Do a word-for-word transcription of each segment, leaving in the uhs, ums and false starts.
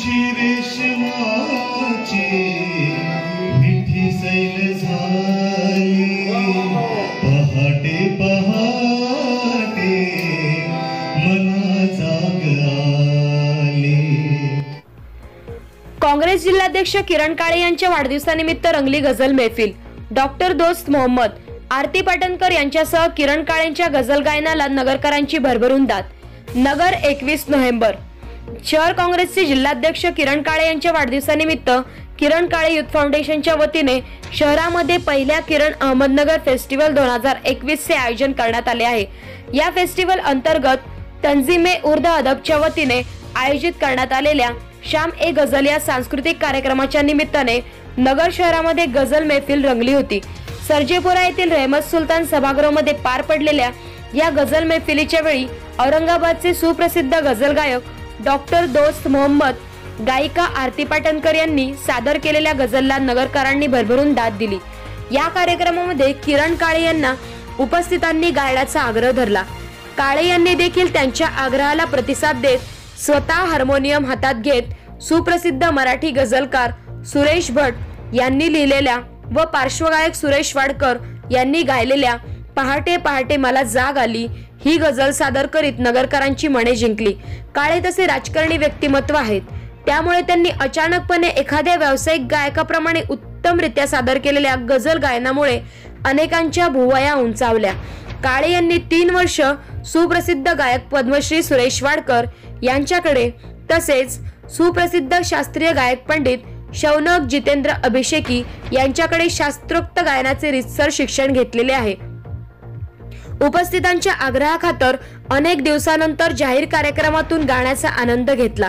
तुझी रेशमाची मिठी सैल झाली पहाटे पहाटे मना जाग आली। काँग्रेस जिल्हाध्यक्ष किरण काळे यांच्या वाढदिवसानिमित्त रंगली गझल महफिल। डॉक्टर दोस्त मोहम्मद, आरती पाटणकर यांच्यासह किरण काळेंच्या गझल गायनाला नगरकरांची भरभरून दाद। नगर एकवीस नोव्हेंबर। शहर काँग्रेसचे जिल्हाध्यक्ष किरण काळे यांच्या वाढदिवसानिमित्त किरण काळे युथ फाउंडेशनच्या वतीने शहरामध्ये पहिल्या किरण अहमदनगर फेस्टिवल दोन हजार एकवीस चे आयोजन करण्यात आले आहे। या फेस्टिवल अंतर्गत तंजीमे उर्द अदबच्या वतीने आयोजित करण्यात आलेल्या शाम ए गझल या सांस्कृतिक कार्यक्रमाच्या निमित्ताने नगर शहरामध्ये गझल महफिल रंगली होती। सर्जेपुरा येथील रहमत सुलतान सभागृहामध्ये पार पडलेल्या या गझल महफिलीच्या वेळी औरंगाबादचे सुप्रसिद्ध गझल गायक डॉक्टर दोस्त मोहम्मद, गायिका आरती पाटणकर यांनी सादर केलेल्या गझलला नगरकरांनी भरभरून दाद दिली। या कार्यक्रमामध्ये किरण काळे यांना उपस्थितांनी गायण्याचा आग्रह धरला। काळे यांनी देखील त्यांच्या आग्रहाला प्रतिसाद देत स्वतः हार्मोनियम हातात घेत सुप्रसिद्ध मराठी गझलकार सुरेश भट यांनी लिहिलेल्या व पार्श्वगायक सुरेश वाडकर यांनी गायलेल्या पहाटे पहाटे मला जाग आली ही गझल सादर करीत नगरकरांची मने जिंकली। काळे तसे राजकारणी व्यक्तिमत्व आहेत, त्यामुळे त्यांनी अचानकपणे एखाद्या व्यावसायिक गायकाप्रमाणे उत्तमरित्या सादर केलेल्या गझल गायनामुळे अनेकांच्या भुवया उंचावल्या। काळे यांनी तीन वर्ष सुप्रसिद्ध गायक पद्मश्री सुरेश वाडकर यांच्याकडे तसेच सुप्रसिद्ध शास्त्रीय गायक पंडित शौनक जितेंद्र अभिषेकी यांच्याकडे शास्त्रोक्त गायनाचे रितसर शिक्षण घेतलेले आहे। उपस्थितांच्या आग्रहाखातर अनेक दिवसानंतर जाहीर कार्यक्रमातून गाण्याचा आनंद घेतला।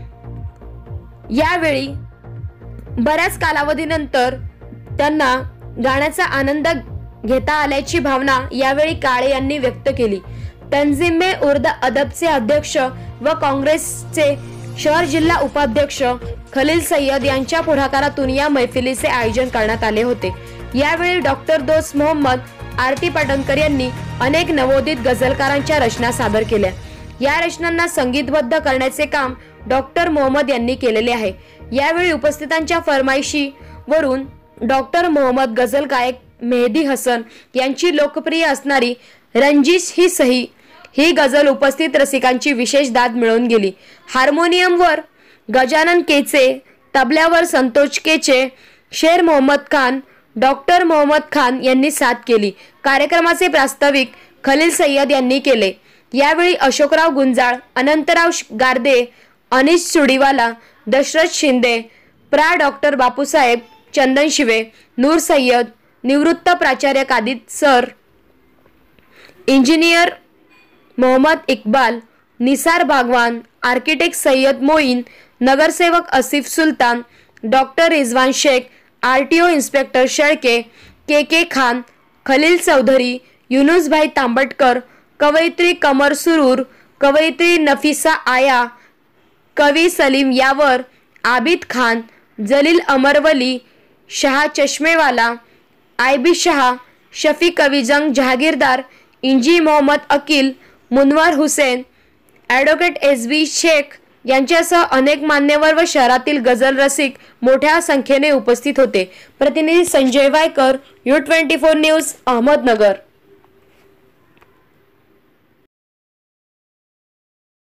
यावेळी बऱ्याच कालावधीनंतर त्यांना गाण्याचा आनंद घेता आल्याची भावना यावेळी काळे यांनी व्यक्त केली। तंजीमे उर्द अदबचे अध्यक्ष व काँग्रेसचे शहर जिल्हा उपाध्यक्ष खलील सय्यद यांच्या पुढाकारातून या मैफिलीचे आयोजन करण्यात आले होते। यावेळी डॉक्टर दोस्त मोहम्मद, आरती पाटणकर यांनी अनेक नवोदित गझलकारांच्या रचना सादर केल्या। या रचनांना संगीतबद्ध करण्याचे काम डॉक्टर मोहम्मद यांनी केलेले आहे। यावेळी उपस्थितांच्या फरमाईशीवरून डॉक्टर मोहम्मद गझल गायक मेहदी हसन यांची लोकप्रिय असणारी रंजिश ही सही ही गझल उपस्थित रसिकांची विशेष दाद मिळवून गेली। हार्मोनियमवर गजानन केचे, तबल्यावर संतोष केचे, शेर मोहम्मद खान, डॉक्टर मोहम्मद खान यांनी साथ केली। कार्यक्रमाचे प्रास्ताविक खलील सय्यद यांनी केले। यावेळी अशोकराव गुंजाळ, अनंतराव गारदे, अनिश सुडीवाला, दशरथ शिंदे, प्रा डॉक्टर बापूसाहेब, चंदन शिवे, नूर सय्यद, निवृत्त प्राचार्य Kadir sir, engineer Mohammed Iqbal, Nisar Bagwan, architect Sayyad Moin, नगरसेवक Asif Sultan, doctor Rizwan Sheikh, RTO inspector Shelke, K K Khan, Khalil Chaudhari, युनुसभाई तांबटकर, कवयित्री कमर सुरूर, कवयित्री नफिसा आया, कवी सलीम यावर, आबिद खान, जलील अमरवली, शाह चष्मेवाला, आयबी शाह, शफी कविजंग जहागीरदार, इंजी Mohammed Akil, Munawar Hussain, advocate S B Sheikh यांच्यासह अनेक मान्यवर व शहरातील गझल रसिक मोठ्या संख्येने उपस्थित होते। प्रतिनिधी Sanjay Waykar, U twenty four news, Ahmednagar.